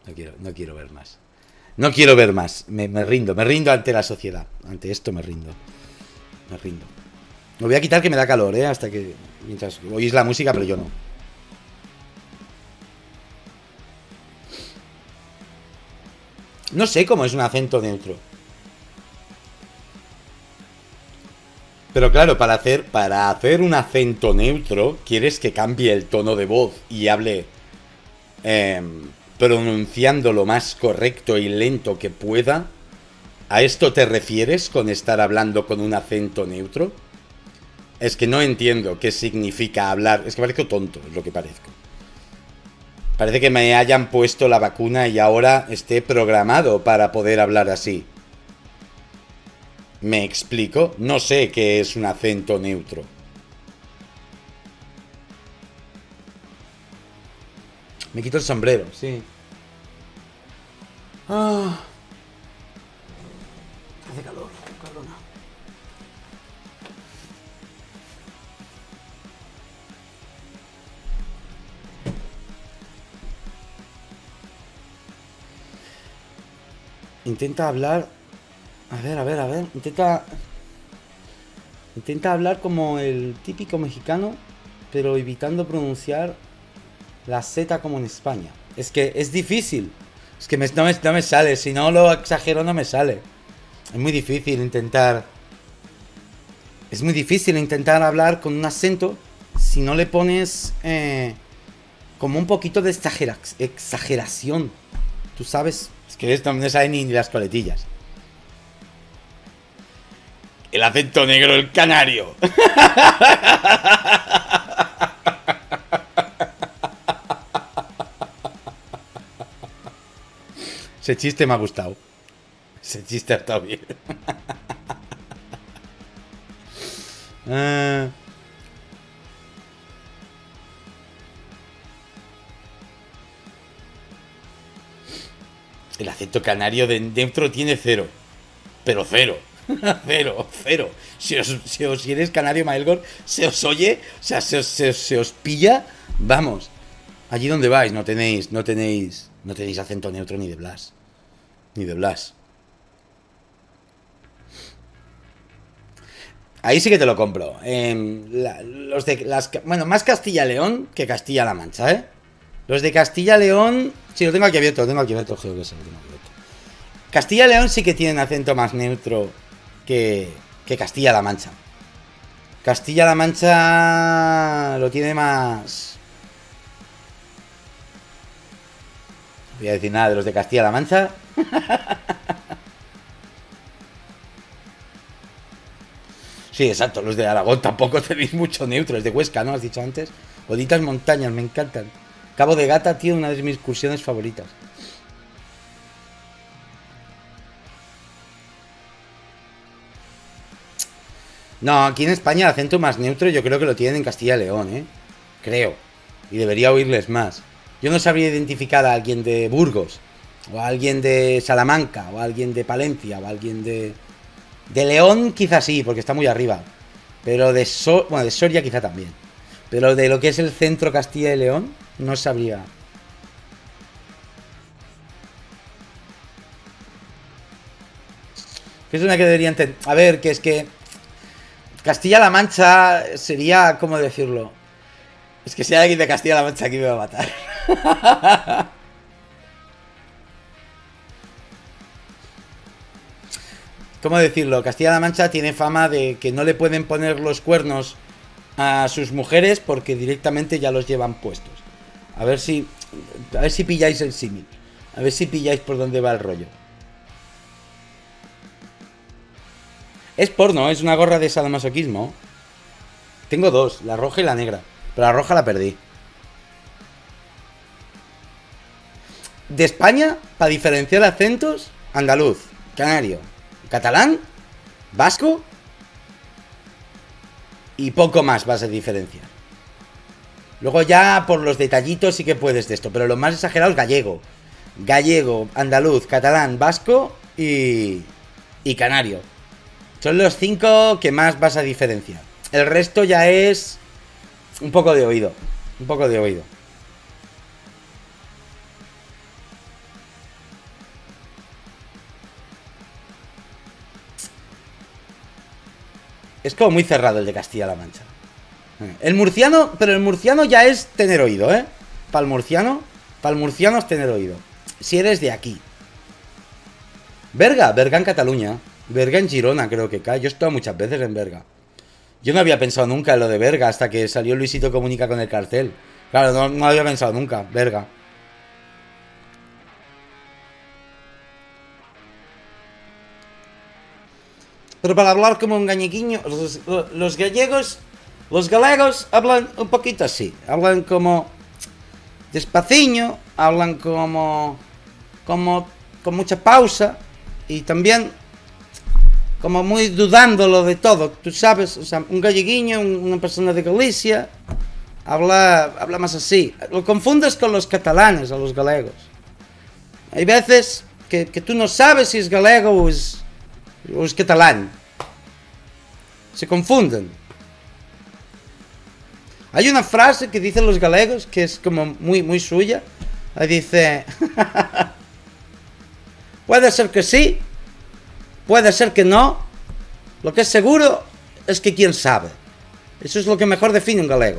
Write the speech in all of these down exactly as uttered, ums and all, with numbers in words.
No quiero, no quiero ver más. No quiero ver más. Me, me rindo, me rindo ante la sociedad. Ante esto me rindo. Me rindo. Me voy a quitar que me da calor, ¿eh? Hasta que... Mientras oís la música, pero yo no. No sé cómo es un acento neutro. Pero claro, para hacer, para hacer un acento neutro, quieres que cambie el tono de voz y hable eh, pronunciando lo más correcto y lento que pueda. ¿A esto te refieres con estar hablando con un acento neutro? Es que no entiendo qué significa hablar. Es que parezco tonto, es lo que parezco. Parece que me hayan puesto la vacuna y ahora esté programado para poder hablar así. ¿Me explico? No sé qué es un acento neutro. Me quito el sombrero, sí. Ah. Hace calor, cabrona. Intenta hablar... A ver, a ver, a ver. Intenta... Intenta hablar como el típico mexicano, pero evitando pronunciar la Z como en España. Es que es difícil. Es que me, no, me, no me sale. Si no lo exagero, no me sale. Es muy difícil intentar... Es muy difícil intentar hablar con un acento si no le pones eh, como un poquito de exagera exageración. Tú sabes... Es que esto no me sale ni las coletillas. El acento negro, el canario. Ese chiste me ha gustado. Ese chiste ha estado bien. uh... El acento canario de dentro tiene cero. Pero cero. Cero, cero. Si os, si os si eres canario, Maelgor, se os oye, o sea, se os, se, os, se os pilla. Vamos. Allí donde vais, no tenéis, no tenéis, no tenéis acento neutro ni de Blas. Ni de Blas. Ahí sí que te lo compro. Eh, la, los de las, bueno, más Castilla-León que Castilla-La Mancha, ¿eh? Los de Castilla-León, sí, lo tengo aquí abierto, lo tengo aquí abierto, creo que sí, lo tengo abierto. Castilla-León sí que tienen acento más neutro que, que Castilla-La Mancha. Castilla-La Mancha lo tiene más... No voy a decir nada de los de Castilla-La Mancha. Sí, exacto, los de Aragón tampoco tenéis mucho neutro. Es de Huesca, ¿no? Has dicho antes. Bonitas montañas, me encantan. Cabo de Gata, tío, una de mis excursiones favoritas. No, aquí en España el acento más neutro yo creo que lo tienen en Castilla y León, ¿eh? Creo. Y debería oírles más. Yo no sabría identificar a alguien de Burgos, o a alguien de Salamanca, o a alguien de Palencia, o a alguien de... De León quizás sí, porque está muy arriba. Pero de so... bueno, de Soria quizá también. Pero de lo que es el centro Castilla y León, no sabría. Que es una que debería entender. A ver, que es que... Castilla-La Mancha sería... ¿Cómo decirlo? Es que si hay alguien de Castilla-La Mancha aquí me va a matar. ¿Cómo decirlo? Castilla-La Mancha tiene fama de que no le pueden poner los cuernos a sus mujeres porque directamente ya los llevan puestos. A ver si... A ver si pilláis el símil. A ver si pilláis por dónde va el rollo. Es porno, es una gorra de sadomasoquismo. Tengo dos, la roja y la negra. Pero la roja la perdí. De España, para diferenciar acentos, andaluz, canario, catalán, vasco y poco más vas a diferenciar. Luego ya por los detallitos sí que puedes de esto, pero lo más exagerado es gallego. Gallego, andaluz, catalán, vasco y, y canario. Son los cinco que más vas a diferenciar. El resto ya es un poco de oído. Un poco de oído. Es como muy cerrado el de Castilla-La Mancha. El murciano, pero el murciano ya es tener oído, ¿eh? Para el murciano, para el murciano es tener oído. Si eres de aquí. Berga, Berga en Cataluña. Berga en Girona creo que cae. Yo he estado muchas veces en Berga. Yo no había pensado nunca en lo de Berga hasta que salió Luisito Comunica con el cartel. Claro, no, no había pensado nunca, Berga. Pero para hablar como un gañequiño, los, los gallegos, los galegos hablan un poquito así. Hablan como despaciño, hablan como, como, con mucha pausa y también como muy dudándolo de todo. Tú sabes, o sea, un galleguiño, una persona de Galicia, habla, habla más así. Lo confundes con los catalanes, a los galegos. Hay veces que, que tú no sabes si es galego o es... o es catalán. Se confunden. Hay una frase que dicen los galegos que es como muy, muy suya. Dice... puede ser que sí, puede ser que no. Lo que es seguro es que quién sabe. Eso es lo que mejor define un galego.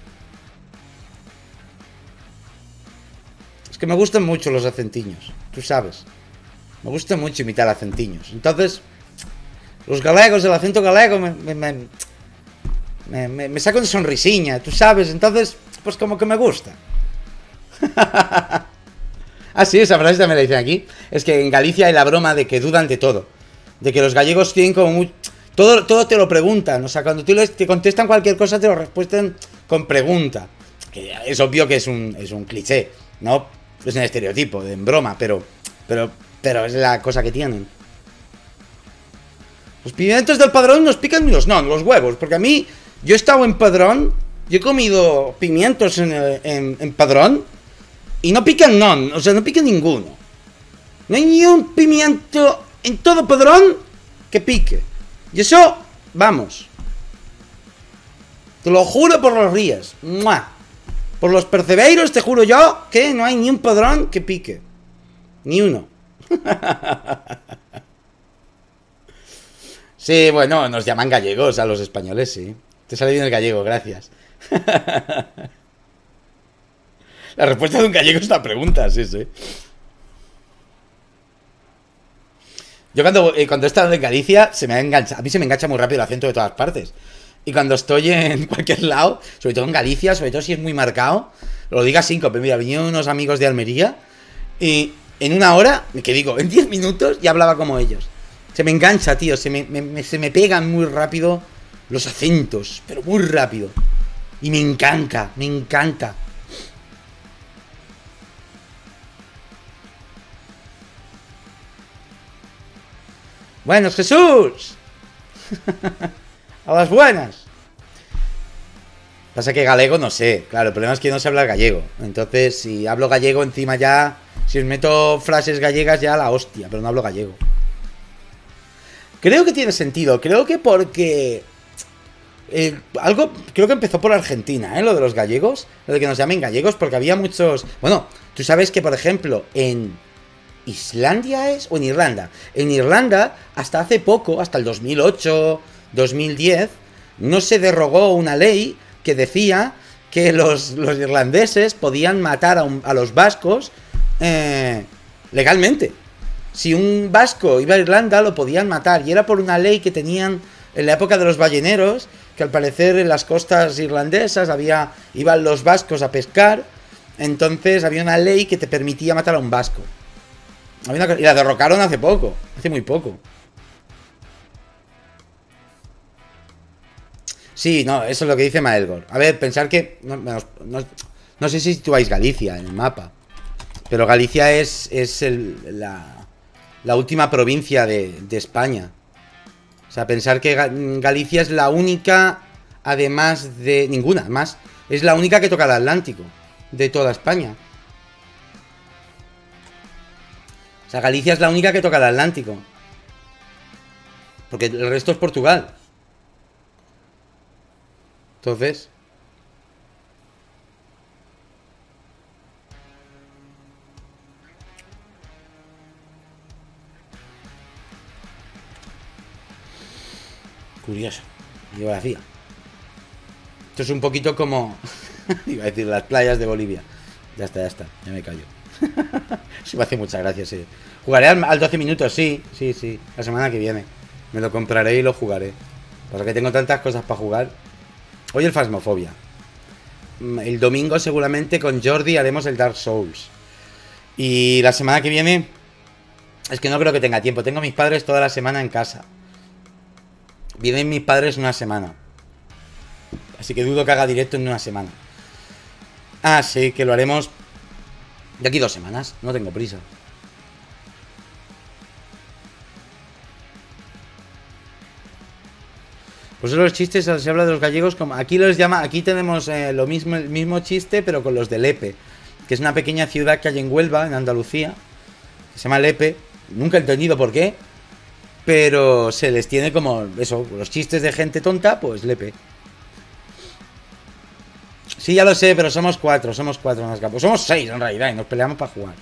Es que me gustan mucho los acentiños, tú sabes. Me gusta mucho imitar acentiños. Entonces, los galegos, el acento galego me, me, me, me, me, me saca una sonrisiña, tú sabes. Entonces, pues como que me gusta. Ah, sí, esa frase también la dicen aquí. Es que en Galicia hay la broma de que dudan de todo. De que los gallegos tienen como muy... Todo, todo te lo preguntan. O sea, cuando tú les te contestan cualquier cosa, te lo respuestan con pregunta. Que es obvio que es un, es un cliché, ¿no? Es un estereotipo, en broma, pero... Pero, pero es la cosa que tienen. Los pimientos del Padrón nos pican los no, los huevos. Porque a mí, yo he estado en Padrón, yo he comido pimientos en, en, en Padrón, y no pican non, o sea, no pica ninguno. No hay ni un pimiento en todo Padrón que pique. Y eso, vamos. Te lo juro por los ríos. ¡Mua! Por los percebeiros te juro yo que no hay ni un Padrón que pique. Ni uno. Sí, bueno, nos llaman gallegos a los españoles, sí. Te sale bien el gallego, gracias. La respuesta de un gallego es una pregunta, sí, sí. Yo cuando, eh, cuando he estado en Galicia, se me ha enganchado. A mí se me engancha muy rápido el acento de todas partes. Y cuando estoy en cualquier lado, sobre todo en Galicia, sobre todo si es muy marcado, lo diga síncope. Mira, vinieron unos amigos de Almería y en una hora, que digo, en diez minutos ya hablaba como ellos. Se me engancha, tío, se me, me, se me pegan muy rápido los acentos, pero muy rápido. Y me encanta, me encanta. Buenos, Jesús. A las buenas. Pasa que galego no sé. Claro, el problema es que no sé hablar gallego. Entonces, si hablo gallego encima ya... Si os meto frases gallegas ya la hostia. Pero no hablo gallego. Creo que tiene sentido. Creo que porque... Eh, algo... Creo que empezó por Argentina, ¿eh? Lo de los gallegos. Lo de que nos llamen gallegos. Porque había muchos... Bueno, tú sabes que, por ejemplo, en... ¿Islandia es? ¿O en Irlanda? En Irlanda, hasta hace poco, hasta el dos mil ocho, dos mil diez, no se derogó una ley que decía que los, los irlandeses podían matar a, un, a los vascos eh, legalmente. Si un vasco iba a Irlanda, lo podían matar. Y era por una ley que tenían en la época de los balleneros, que al parecer en las costas irlandesas había iban los vascos a pescar. Entonces había una ley que te permitía matar a un vasco. Y la derrocaron hace poco. Hace muy poco. Sí, no, eso es lo que dice Maelgor. A ver, pensar que... No, no, no, no sé si situáis Galicia en el mapa. Pero Galicia es, es el, la, la última provincia de, de España. O sea, pensar que Galicia es la única... Además de... Ninguna, más. Es la única que toca el Atlántico. De toda España. O sea, Galicia es la única que toca el Atlántico. Porque el resto es Portugal. Entonces... Curioso. geografía. Esto es un poquito como... iba a decir las playas de Bolivia. Ya está, ya está, ya me callo. Sí, me hace muchas gracias, sí. Jugaré al, al doce minutos, sí, sí, sí. La semana que viene. Me lo compraré y lo jugaré. Pasa que tengo tantas cosas para jugar. Hoy el Phasmophobia. El domingo seguramente con Jordi haremos el Dark Souls. Y la semana que viene... Es que no creo que tenga tiempo. Tengo a mis padres toda la semana en casa. Vienen mis padres una semana. Así que dudo que haga directo en una semana. Ah, sí, que lo haremos de aquí dos semanas. No tengo prisa. Pues los chistes, se habla de los gallegos como... Aquí los llama... Aquí tenemos eh, lo mismo, el mismo chiste, pero con los de Lepe. Que es una pequeña ciudad que hay en Huelva, en Andalucía. Que se llama Lepe. Nunca he entendido por qué. Pero se les tiene como... Eso, los chistes de gente tonta, pues Lepe. Sí, ya lo sé, pero somos cuatro, somos cuatro más capos. Somos seis en realidad y nos peleamos para jugar.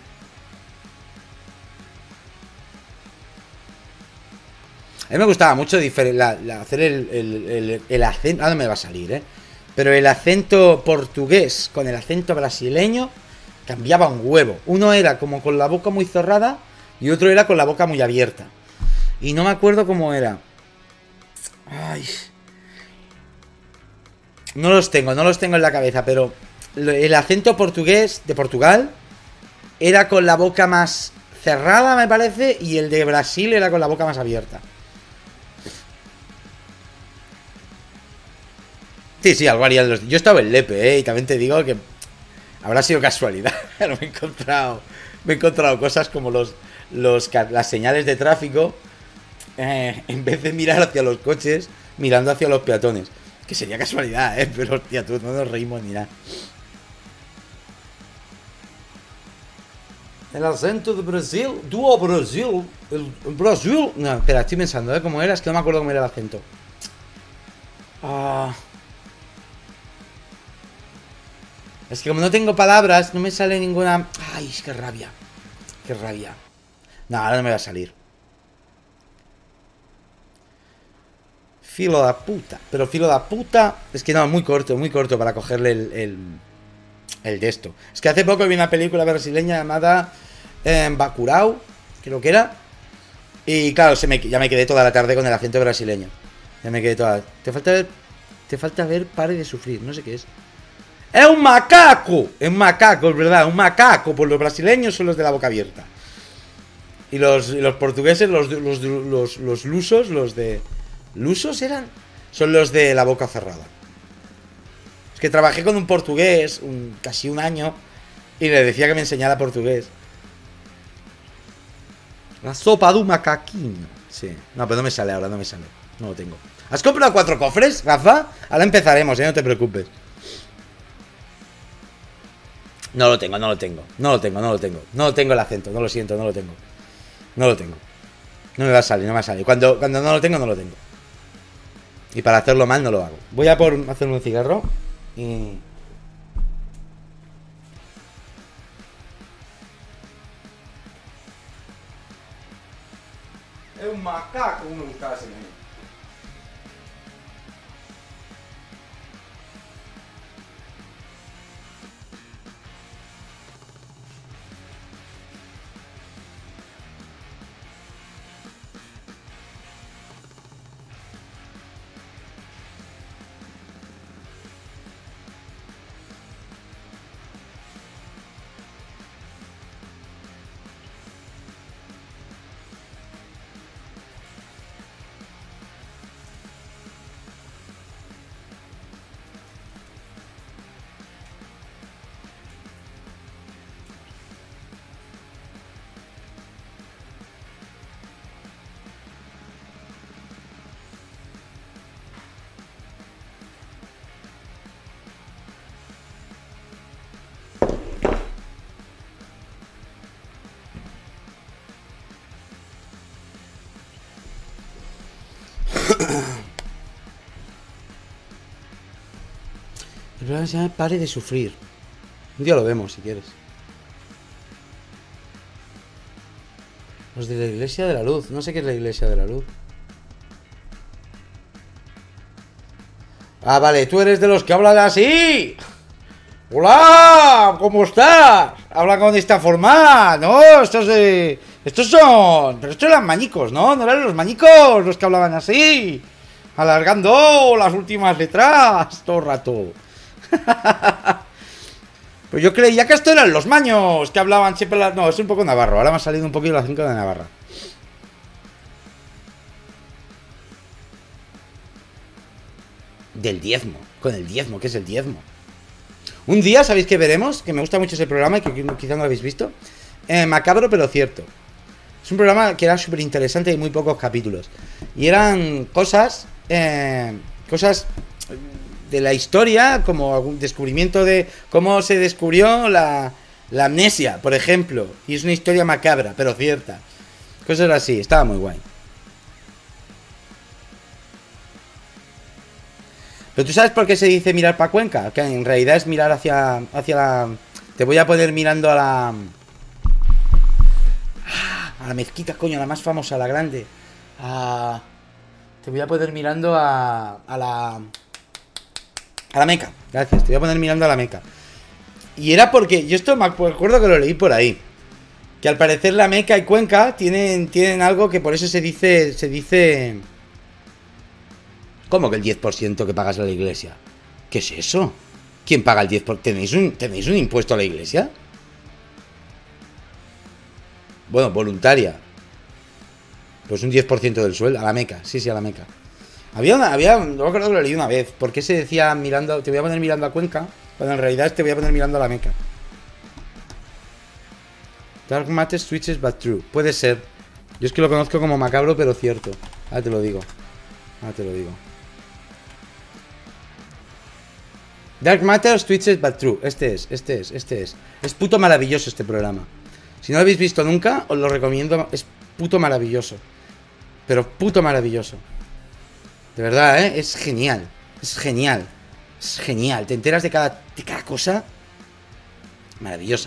A mí me gustaba mucho la, la, hacer el, el, el, el acento... Ahora me va a salir, ¿eh? Pero el acento portugués con el acento brasileño cambiaba un huevo. Uno era como con la boca muy cerrada y otro era con la boca muy abierta. Y no me acuerdo cómo era. Ay... No los tengo, no los tengo en la cabeza, pero el acento portugués de Portugal era con la boca más cerrada, me parece, y el de Brasil era con la boca más abierta. Sí, sí, algo harían los... Yo estaba en Lepe, ¿eh? Y también te digo que habrá sido casualidad. Pero me he encontrado, me he encontrado cosas como los, los las señales de tráfico, eh, en vez de mirar hacia los coches, mirando hacia los peatones. Que sería casualidad, ¿eh? Pero, hostia, tú, no nos reímos ni nada. El acento de Brasil. Tú a Brasil. El, el Brasil. No, espera, estoy pensando, ¿eh? ¿Cómo era? Es que no me acuerdo cómo era el acento. Ah... Es que como no tengo palabras, no me sale ninguna... Ay, qué rabia. Qué rabia. No, ahora no me va a salir. Filo de puta. Pero filo de puta... Es que no, muy corto, muy corto para cogerle el... El, el de esto. Es que hace poco vi una película brasileña llamada... Eh, Bacurau, creo que era. Y claro, se me, ya me quedé toda la tarde con el acento brasileño. Ya me quedé toda... Te falta ver... Te falta ver Pare de Sufrir, no sé qué es. ¡Es un macaco! Es un macaco, es verdad, un macaco. Pues los brasileños son los de la boca abierta. Y los, y los portugueses, los, los, los, los lusos, los de... ¿Lusos eran? Son los de la boca cerrada. Es que trabajé con un portugués un, casi un año y le decía que me enseñara portugués. La sopa de un macaquinho. Sí. No, pero no me sale ahora, no me sale. No lo tengo. ¿Has comprado cuatro cofres, Rafa? Ahora empezaremos, ¿eh? No te preocupes. No lo tengo, no lo tengo. No lo tengo, no lo tengo. No lo tengo el acento, no lo siento, no lo tengo. No lo tengo. No me va a salir, no me va a salir. Cuando, cuando no lo tengo, no lo tengo. Y para hacerlo mal no lo hago. Voy a por hacerme un cigarro y... Es un macaco, uno buscaba ese menú. El programa se llama Pare de Sufrir. Un día lo vemos si quieres. Los de la Iglesia de la Luz. No sé qué es la Iglesia de la Luz. Ah, vale, tú eres de los que hablan así. Hola, ¿cómo estás? Hablan con esta forma, ¿no? Estos de... Estos son... Pero estos eran mañicos, ¿no? No eran los mañicos los que hablaban así. Alargando las últimas letras todo el rato. Pues yo creía que estos eran los maños que hablaban siempre las... No, es un poco navarro. Ahora me ha salido un poquito la cinco de Navarra. Del diezmo. Con el diezmo, ¿qué es el diezmo? Un día, ¿sabéis qué veremos? Que me gusta mucho ese programa y que quizá no lo habéis visto. Eh, macabro pero cierto. Es un programa que era súper interesante y muy pocos capítulos. Y eran cosas... Eh, cosas de la historia, como algún descubrimiento de cómo se descubrió la, la amnesia, por ejemplo. Y es una historia macabra, pero cierta. Cosas así, estaba muy guay. Pero tú sabes por qué se dice mirar para Cuenca, que en realidad es mirar hacia, hacia la... Te voy a poner mirando a la... A la mezquita, coño, la más famosa, la grande. A... Te voy a poner mirando a... A la... A la Meca, gracias, te voy a poner mirando a la Meca. Y era porque, yo esto me acuerdo que lo leí por ahí, que al parecer la Meca y Cuenca tienen, tienen algo que por eso se dice, se dice... ¿Cómo que el diez por ciento que pagas a la iglesia? ¿Qué es eso? ¿Quién paga el diez por ciento? ¿Tenéis un, ¿Tenéis un impuesto a la iglesia? Bueno, voluntaria. Pues un diez por ciento del sueldo, a la Meca, sí, sí, a la Meca. Había una, había, no me acuerdo que lo leí una vez. ¿Por qué se decía mirando, te voy a poner mirando a Cuenca? Cuando en realidad te voy a poner mirando a la Meca. Dark Matter switches but true. Puede ser. Yo es que lo conozco como macabro pero cierto. Ahora te lo digo. Ahora te lo digo. Dark Matter switches but true. Este es, este es, este es. Es puto maravilloso este programa. Si no lo habéis visto nunca, os lo recomiendo. Es puto maravilloso. Pero puto maravilloso. De verdad, ¿eh? Es genial. Es genial. Es genial. Te enteras de cada, de cada cosa. Maravillosa.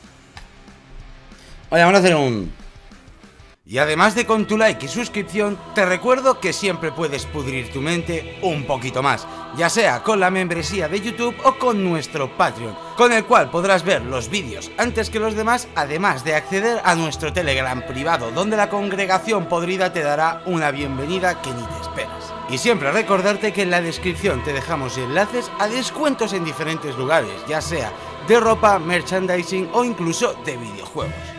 Oye, vamos a hacer un... Y además de con tu like y suscripción, te recuerdo que siempre puedes pudrir tu mente un poquito más, ya sea con la membresía de YouTube o con nuestro Patreon, con el cual podrás ver los vídeos antes que los demás, además de acceder a nuestro Telegram privado, donde la congregación podrida te dará una bienvenida que ni te esperas. Y siempre recordarte que en la descripción te dejamos enlaces a descuentos en diferentes lugares, ya sea de ropa, merchandising o incluso de videojuegos.